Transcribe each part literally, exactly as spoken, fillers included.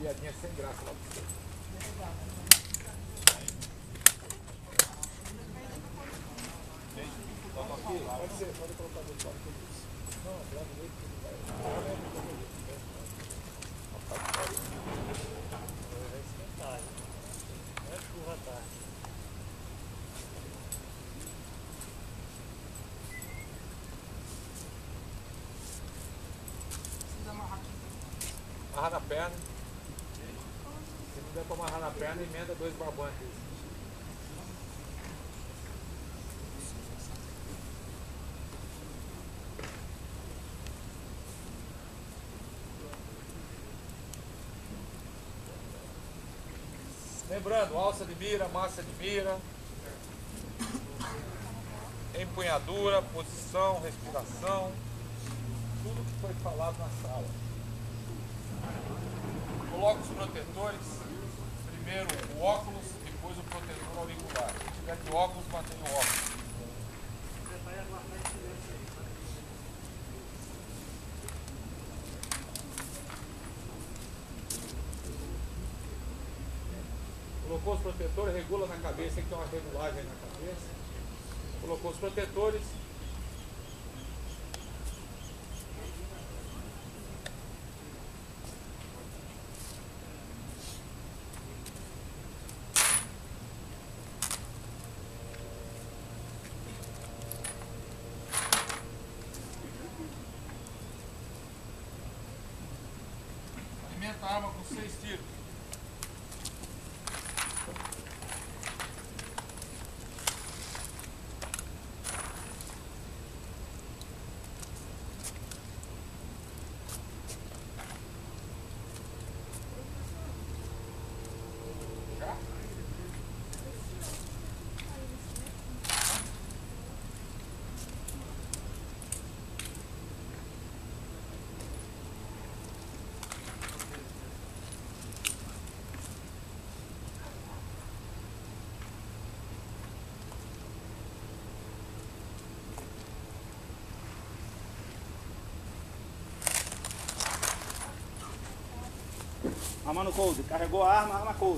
piadinha sem graça lá pra você. Pode ser, pode colocar no lado que eu disse. Não, leva ele que ele vai. Vai esquentar, não é chuva à tarde. Precisa amarrar aqui. Amarrar na perna. Se não der pra amarrar na perna, emenda dois barbantes. Lembrando, alça de mira, massa de mira, empunhadura, posição, respiração, tudo que foi falado na sala. Coloca os protetores, primeiro o óculos, depois o protetor auricular. Se tiver de óculos, mantém o óculos. Colocou os protetores, regula na cabeça, tem que ter uma regulagem na cabeça. Colocou os protetores. Alimenta a arma com seis tiros. Arma no coldre, carregou a arma, arma coldre.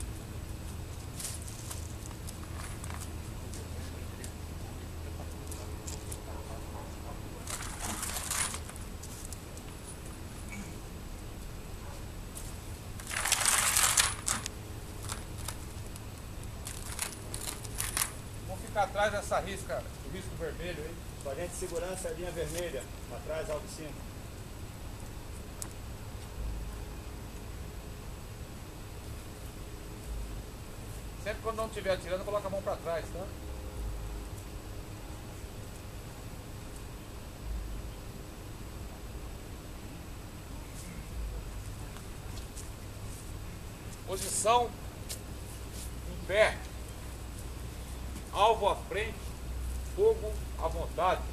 Vamos ficar atrás dessa risca, do risco vermelho aí. Agente de segurança, linha vermelha, para trás, alto em cima. Sempre quando não estiver atirando, coloca a mão para trás, tá? Posição em pé, alvo à frente, fogo à vontade.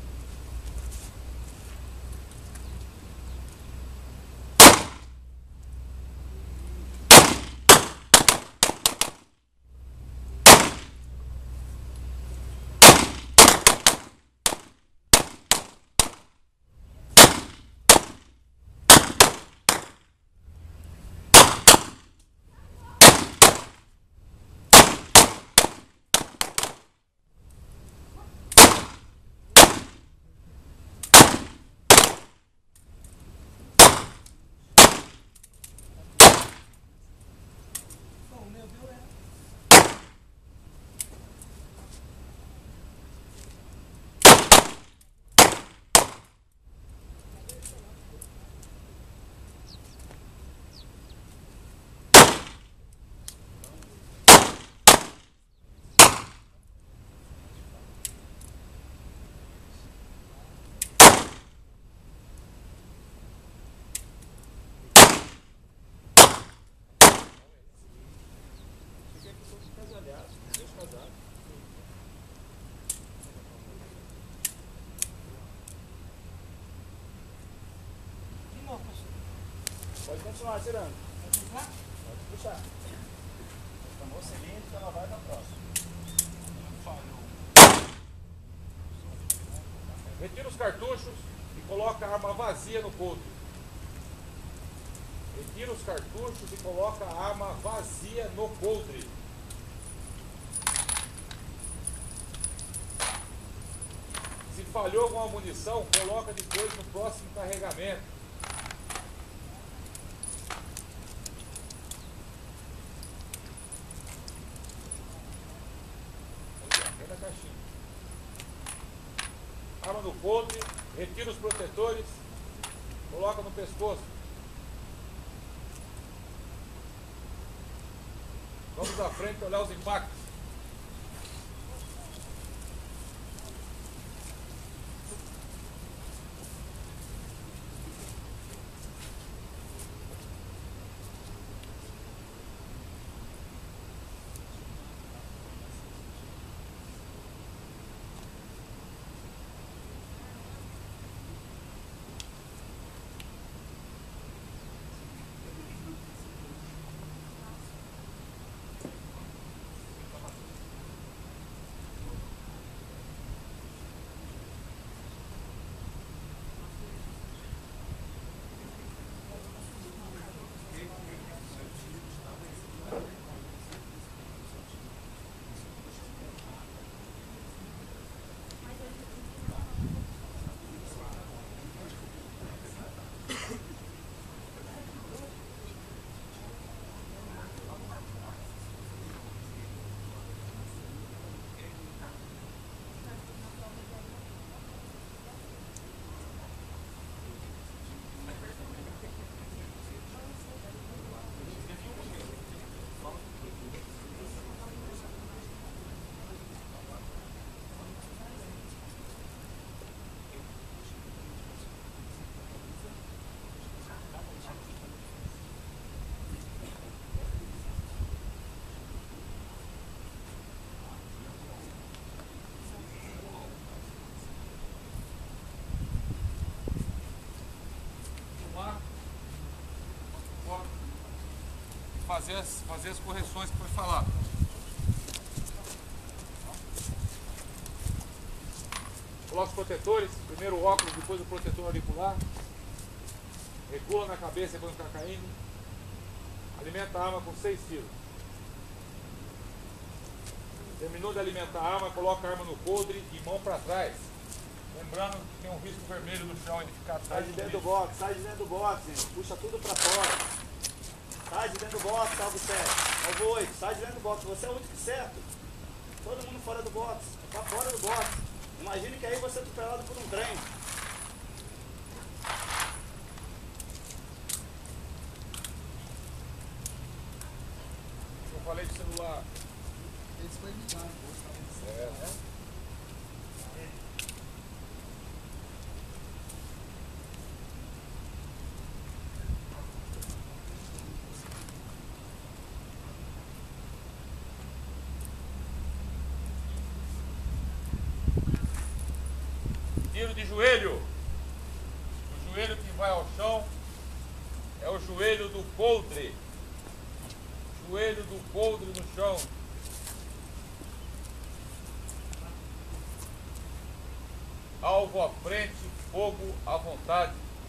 Pode continuar atirando. Pode puxar? Pode puxar. Tomou o seguinte, então ela vai para a próxima. Retira os cartuchos e coloca a arma vazia no coldre. Retira os cartuchos e coloca a arma vazia no coldre. Se falhou alguma munição, coloca depois no próximo carregamento. Aí, da caixinha. Arma no coldre, retira os protetores, coloca no pescoço. Vamos à frente olhar os impactos. Fazer as, fazer as correções que foi falado. Coloca os protetores, primeiro o óculos, depois o protetor auricular. Regula na cabeça quando está caindo. Alimenta a arma com seis tiros. Terminou de alimentar a arma, coloca a arma no coldre e mão para trás. Lembrando que tem um risco vermelho no chão, ele fica atrás. Sai de dentro do box, sai de dentro do box, gente. Puxa tudo para fora. Sai de dentro do box, salve sete. Salve oito, sai de dentro do box. Você é o único certo. Todo mundo fora do box. Tá fora do box. Imagine que aí você é atropelado por um trem. Eu falei de celular. Esse foi ligado, pô. É, né? Tiro de joelho. O joelho que vai ao chão é o joelho do coldre. Joelho do coldre no chão. Alvo à frente, fogo à vontade.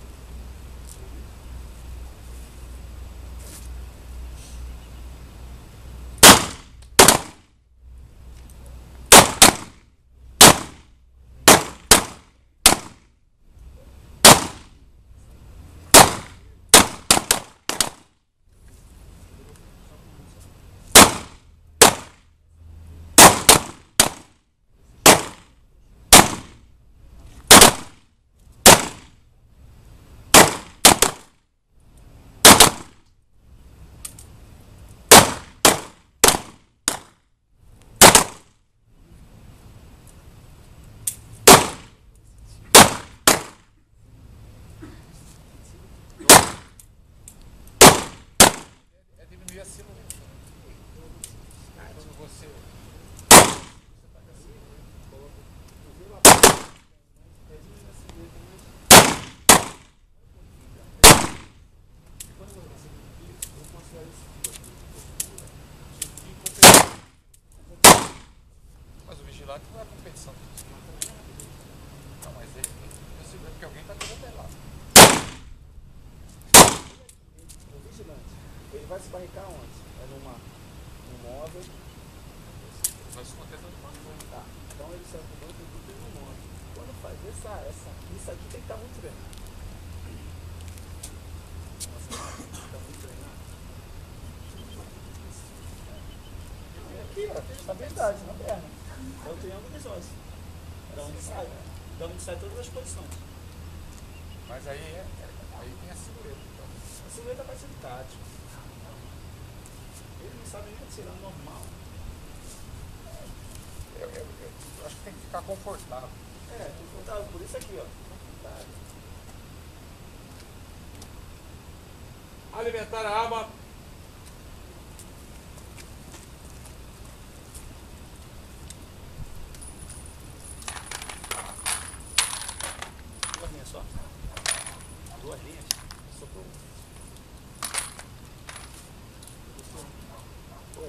Acima quando você mas o vigilante não é competição. Não, mas ele tem que perceber que alguém está querendo lá. Ele vai se barricar onde? É numa, num móvel. Vai se conter todo mundo. Tá. Então ele serve o banco e tudo no móvel. Quando faz essa, essa, isso aqui tem que estar muito treinado. Nossa, está muito treinado. E aqui, ó, tem estabilidade na perna. É o triângulo dos ossos. É da onde sai, né? Da onde sai todas as posições. Mas aí, é, aí tem a silhueta. Então. A silhueta vai ser tática. Ele não sabe nem atirar normal. Eu, eu, eu, eu acho que tem que ficar confortável. É, confortável, por isso aqui, ó. Confortável. Alimentar a arma. Duas linhas só. Duas linhas. Sobrou. Oi.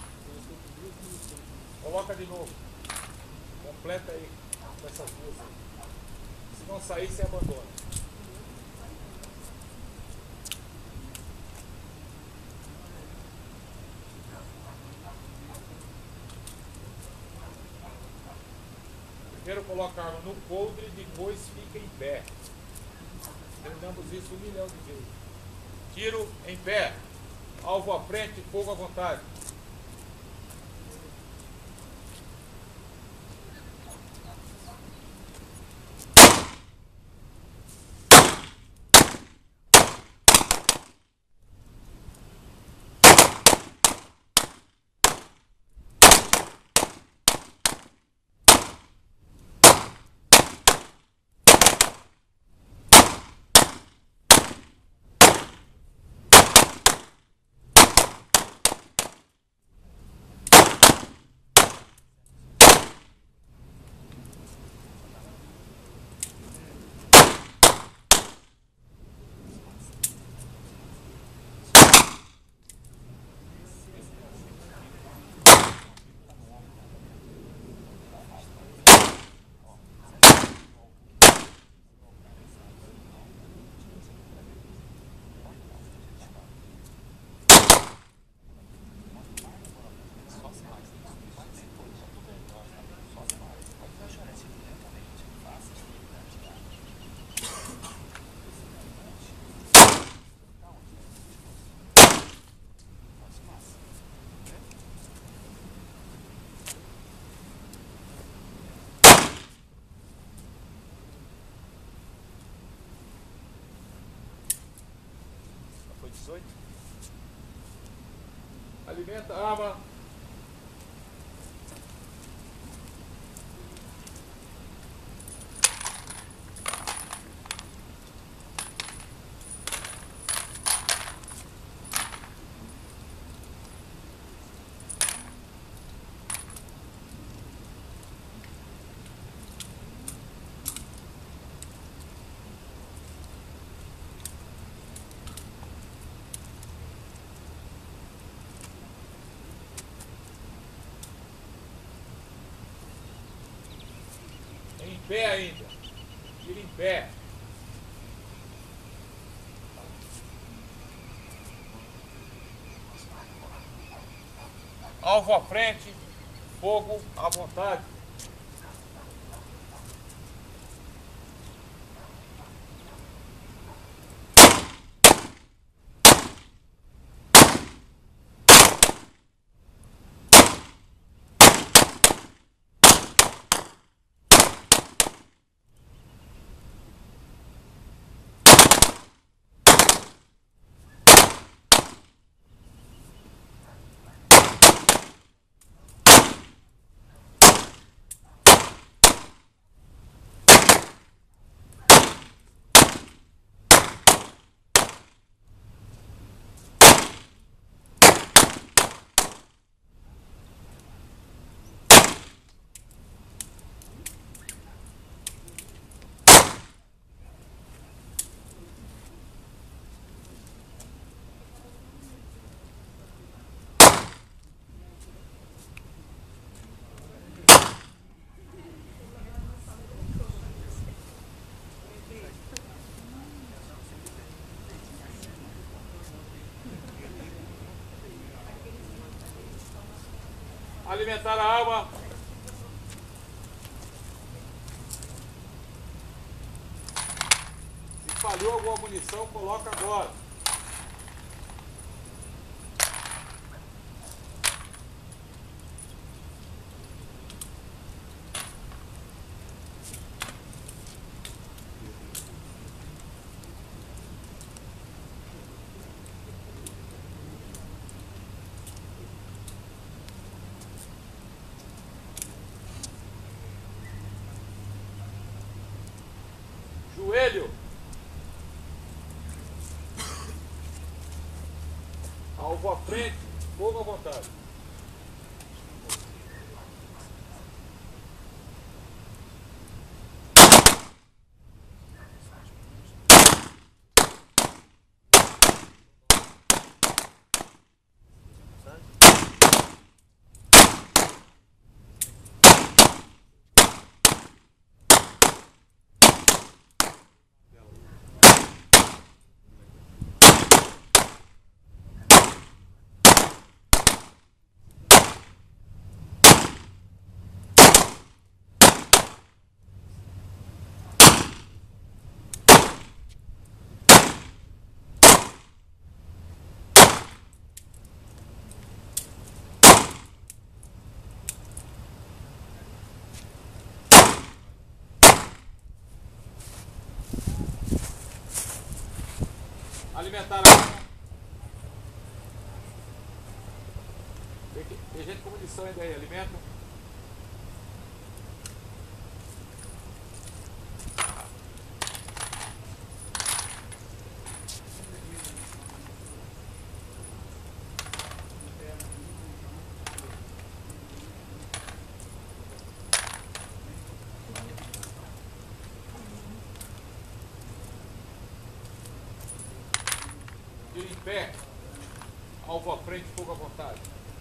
Coloca de novo. Completa aí com essas duas aí. Se não sair, você abandona. Primeiro coloca a arma no coldre, depois fica em pé. Treinamos isso um milhão de vezes. Tiro em pé. Alvo à frente, fogo à vontade. Foi dezoito? Alimenta a arma. Em pé ainda. Tira em pé. Alvo à frente, fogo à vontade. Alimentar a alma. Se falhou alguma munição, coloca agora. Joelho. Alvo à frente, fogo à vontade. Alimentar a alma. Tem, tem gente com munição ainda aí, alimenta. Tiro em pé, alvo à frente, fogo à vontade.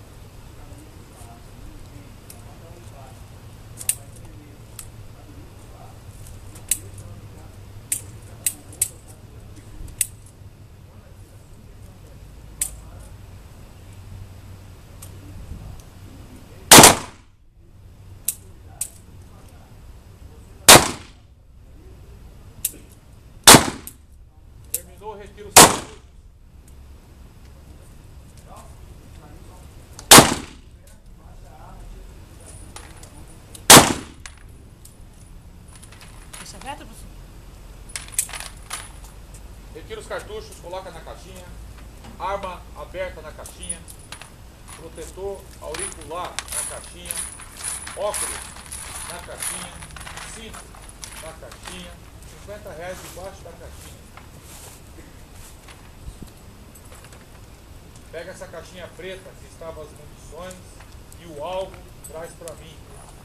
Terminou, retira o seu. Retira os cartuchos, coloca na caixinha. Arma aberta na caixinha. Protetor auricular na caixinha. Óculos na caixinha. Cinto na caixinha. cinquenta reais debaixo da caixinha. Pega essa caixinha preta que estava as munições e o alvo traz para mim.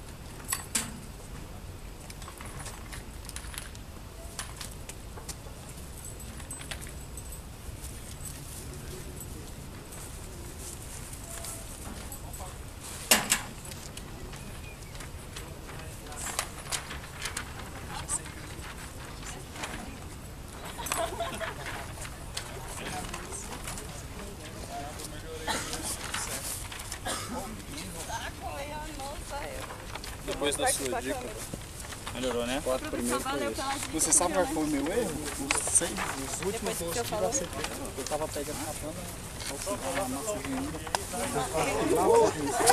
Depois da sua dica, melhorou, né? Quatro primeiros foi isso. Você sabe qual foi o meu erro? Os seis, os últimos dois que eu acertei. Eu tava pegando a cana, a massazinha ainda.